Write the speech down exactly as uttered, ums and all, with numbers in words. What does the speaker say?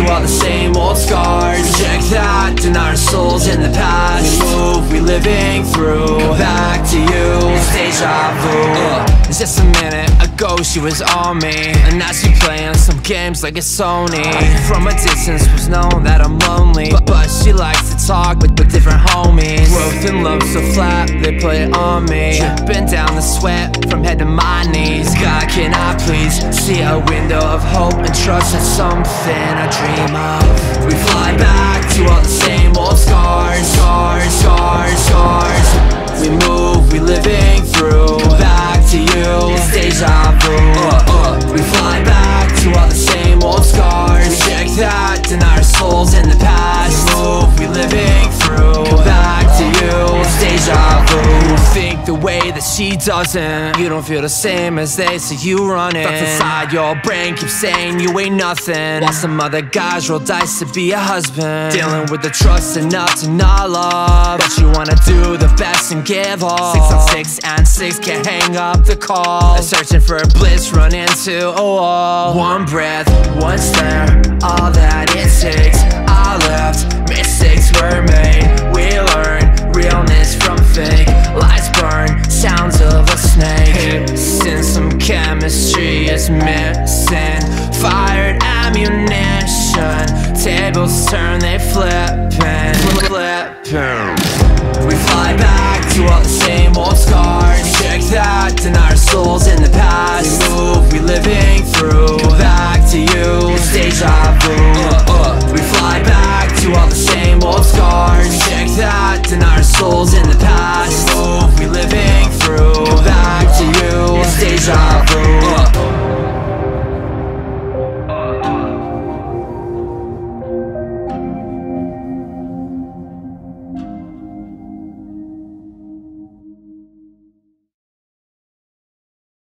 to all the same old scars. Reject that, deny our souls in the past. We move, we living through. Back to you, it's deja vu. uh, It's just a minute ago she was on me, and now she playing some games like it's Sony. From a distance was known that I'm lonely, but, but she likes to talk with, with different homies. Growth and love so flat, they put it on me. Dripping down the sweat from head to my knees. God, can I please see a window of hope and trust in something I dream of? We fly back to all the same old scars. Scars, scars, scars. We move, we living through. Back to you, it's deja vu. uh, uh. We fly back to all the same old scars. Reject that, deny our souls in the past. We move, we living through. Back to you, it's deja vu. You think the way that she doesn't. You don't feel the same as they say you run it. Thoughts inside your brain keep saying you ain't nothing, while some other guys roll dice to be a husband. Dealing with the trust enough to not love, but you wanna do the best and give all. Six on six and six, can't hang up the call. Searching for bliss, run into a wall. One breath, one stare, all that it takes. I left, mistakes were made. We learn realness from fake. Lights burn, sounds of a snake. Since some chemistry is missing. Fired ammunition, tables turn, they flippin', flippin'. We fly back to all the same old scars. Check that, deny our souls in the past. We move, we living through. Back to you, it's deja vu. uh, uh. We fly back to all the same old scars. Check that, deny our souls in the past.